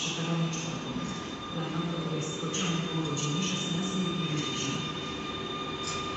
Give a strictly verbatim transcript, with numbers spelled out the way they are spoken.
przy peronie czwartym. Planowo jest pociąg o godzinie szesnastej pięćdziesiąt.